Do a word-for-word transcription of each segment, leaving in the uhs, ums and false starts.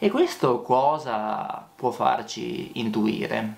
E questo cosa può farci intuire?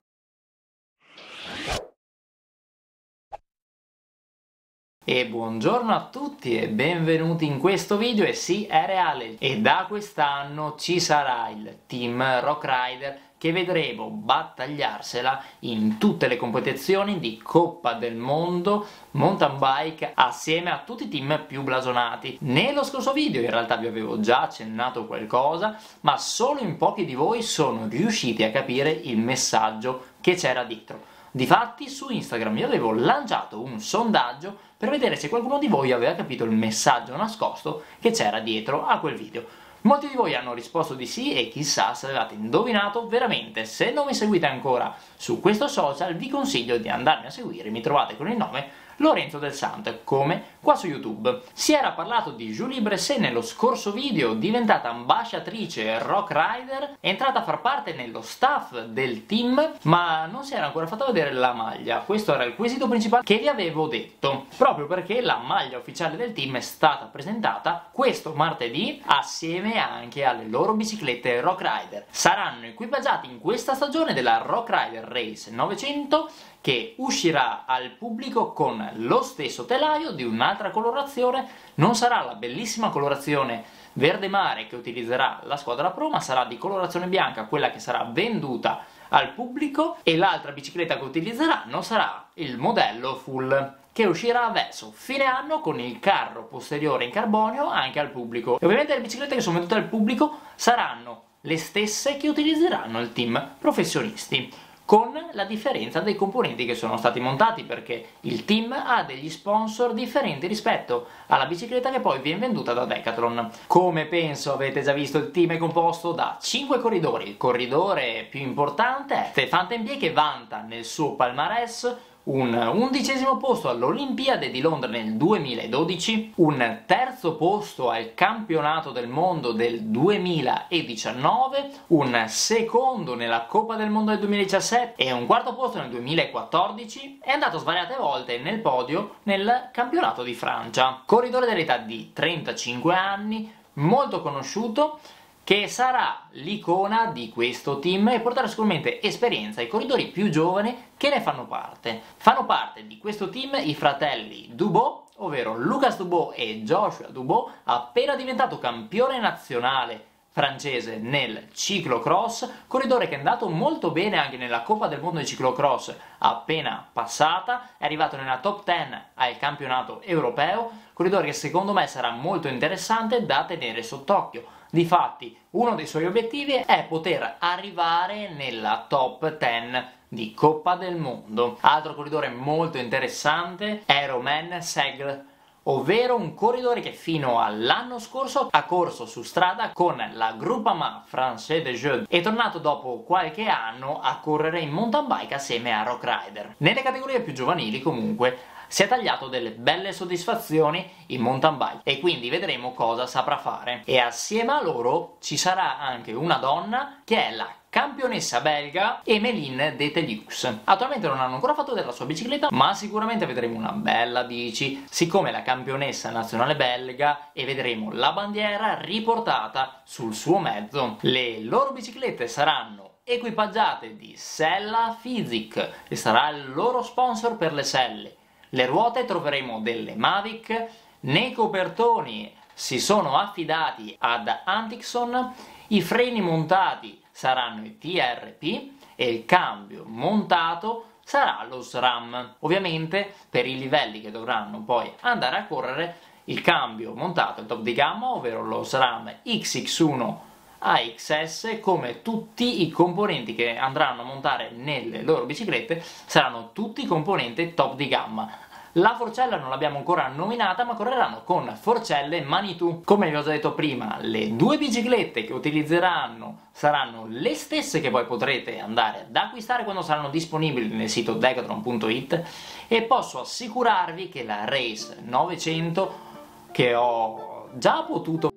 E buongiorno a tutti e benvenuti in questo video. E sì, è reale, e da quest'anno ci sarà il Team Rock Rider che vedremo battagliarsela in tutte le competizioni di Coppa del Mondo Mountain Bike assieme a tutti i team più blasonati. Nello scorso video in realtà vi avevo già accennato qualcosa, ma solo in pochi di voi sono riusciti a capire il messaggio che c'era dietro. Difatti su Instagram io avevo lanciato un sondaggio per vedere se qualcuno di voi aveva capito il messaggio nascosto che c'era dietro a quel video. Molti di voi hanno risposto di sì e chissà se avevate indovinato veramente. Se non mi seguite ancora su questo social vi consiglio di andarmi a seguire, mi trovate con il nome Lorenzo Del Santo, come qua su YouTube. Si era parlato di Julie Bresset nello scorso video, diventata ambasciatrice Rock Rider, è entrata a far parte nello staff del team, ma non si era ancora fatta vedere la maglia. Questo era il quesito principale che vi avevo detto, proprio perché la maglia ufficiale del team è stata presentata questo martedì assieme anche alle loro biciclette Rock Rider. Saranno equipaggiati in questa stagione della Rock Rider Race novecento, che uscirà al pubblico con lo stesso telaio di un'altra colorazione. Non sarà la bellissima colorazione verde mare che utilizzerà la squadra pro, ma sarà di colorazione bianca, quella che sarà venduta al pubblico, e l'altra bicicletta che utilizzeranno sarà il modello full, che uscirà verso fine anno con il carro posteriore in carbonio anche al pubblico. E ovviamente le biciclette che sono vendute al pubblico saranno le stesse che utilizzeranno il team professionisti, con la differenza dei componenti che sono stati montati, perché il team ha degli sponsor differenti rispetto alla bicicletta che poi viene venduta da Decathlon. Come penso avete già visto, il team è composto da cinque corridori. Il corridore più importante è Stéphane Tempier, che vanta nel suo palmarès un undicesimo posto all'Olimpiade di Londra nel duemiladodici, un terzo posto al campionato del mondo del duemiladiciannove, un secondo nella Coppa del Mondo del duemiladiciassette e un quarto posto nel duemilaquattordici. È andato svariate volte nel podio nel campionato di Francia. Corridore dell'età di trentacinque anni, molto conosciuto, che sarà l'icona di questo team e porterà sicuramente esperienza ai corridori più giovani che ne fanno parte. Fanno parte di questo team i fratelli Dubot, ovvero Lucas Dubot e Joshua Dubot, appena diventato campione nazionale francese nel ciclocross, corridore che è andato molto bene anche nella Coppa del Mondo di ciclocross appena passata, è arrivato nella top dieci al campionato europeo, corridore che secondo me sarà molto interessante da tenere sott'occhio. Difatti uno dei suoi obiettivi è poter arrivare nella top dieci di Coppa del Mondo. Altro corridore molto interessante è Romain Segle, ovvero un corridore che fino all'anno scorso ha corso su strada con la Groupama Français des Jeux, è tornato dopo qualche anno a correre in mountain bike assieme a Rock Rider. Nelle categorie più giovanili comunque si è tagliato delle belle soddisfazioni in mountain bike e quindi vedremo cosa saprà fare. E assieme a loro ci sarà anche una donna che è la campionessa belga Emmeline Detelius. Attualmente non hanno ancora fatto vedere la sua bicicletta, ma sicuramente vedremo una bella bici, siccome è la campionessa nazionale belga, e vedremo la bandiera riportata sul suo mezzo. Le loro biciclette saranno equipaggiate di Sella Physique e sarà il loro sponsor per le selle. Le ruote troveremo delle Mavic, nei copertoni si sono affidati ad Antixon, i freni montati saranno i T R P e il cambio montato sarà lo SRAM. Ovviamente per i livelli che dovranno poi andare a correre, il cambio montato è il top di gamma, ovvero lo SRAM X X uno A X S, come tutti i componenti che andranno a montare nelle loro biciclette saranno tutti componenti top di gamma. La forcella non l'abbiamo ancora nominata, ma correranno con forcelle Manitou. Come vi ho già detto prima, le due biciclette che utilizzeranno saranno le stesse che poi potrete andare ad acquistare quando saranno disponibili nel sito decathlon punto it, e posso assicurarvi che la Race novecento, che ho già potuto,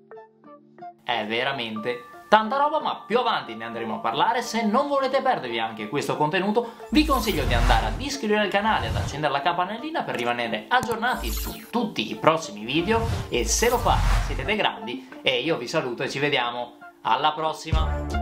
è veramente tanta roba, ma più avanti ne andremo a parlare. Se non volete perdervi anche questo contenuto, vi consiglio di andare ad iscrivervi al canale e ad accendere la campanellina per rimanere aggiornati su tutti i prossimi video, e se lo fate siete dei grandi, e io vi saluto e ci vediamo Alla prossima!